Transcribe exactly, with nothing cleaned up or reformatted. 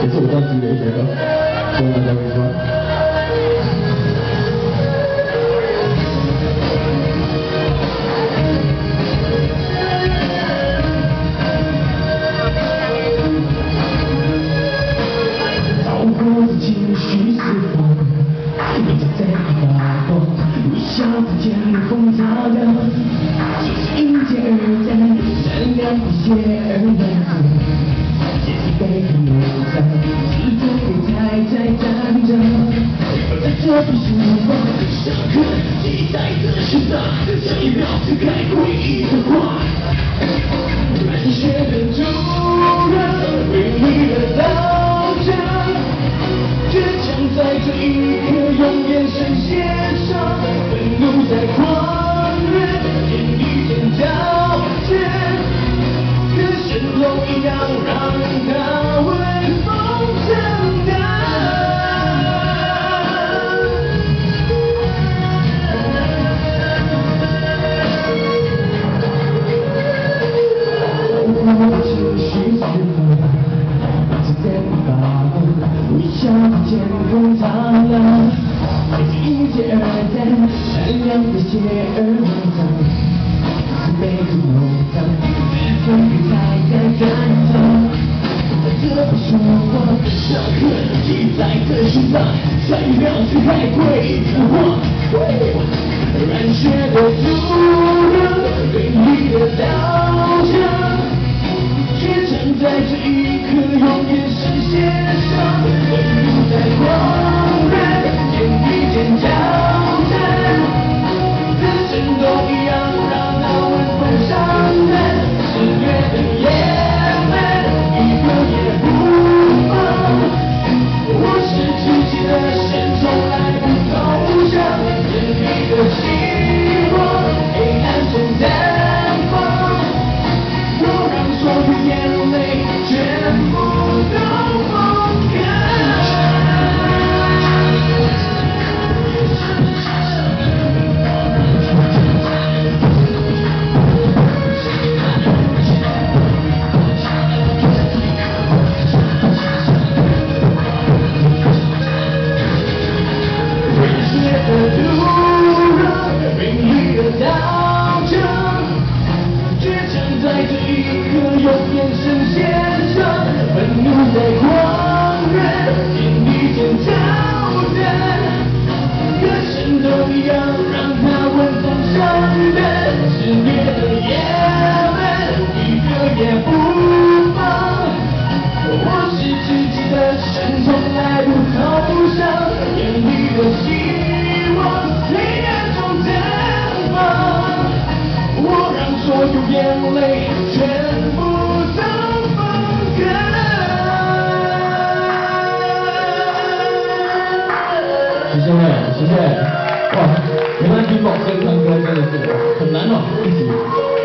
也是我专辑的一首歌，希望大家会喜欢。 情绪释放，你正在发光，微笑之间风擦亮，就是迎接而来，善良不屑而来，接近被很忧伤，始终被踩在战场，而在这片时光，伤痕记在的身上，像一秒撕开回忆的画，热血的土壤，为你的刀枪。 倔强在这一刻用眼神写上，愤怒在狂热，眼里尖叫着，跟神童一样让他闻风长大。我情绪释放，正在发光。 微笑之间风苍凉，随着迎接而来，善良的邪而肮脏，是被很忧伤，始终被踩在战场，在这片曙光，伤痕记在这心脏，下一秒撕开回忆的画，染血的土壤，锐利的刀枪。 倔强在这一刻，用眼神写上，愤怒在狂热，眼里尖叫着，跟神童一样让他闻风丧胆，肆虐的野蛮，一个也不放。我是自己的神，从来不投降，眼里的希望，黑暗中绽放。 所有眼泪全部都放开。热血的土壤，锐利的刀枪，倔强在这一刻。 用眼神写上，愤怒在狂热，眼里尖叫着，跟神童一样让他闻风丧胆，肆虐的野蛮，一个也不放。我是自己的神，从来不投降，眼里的希望，黑暗中绽放。我让所有眼泪全部。 谢谢，谢谢。哇，原来比宝哥唱歌真的是很难哦，一起。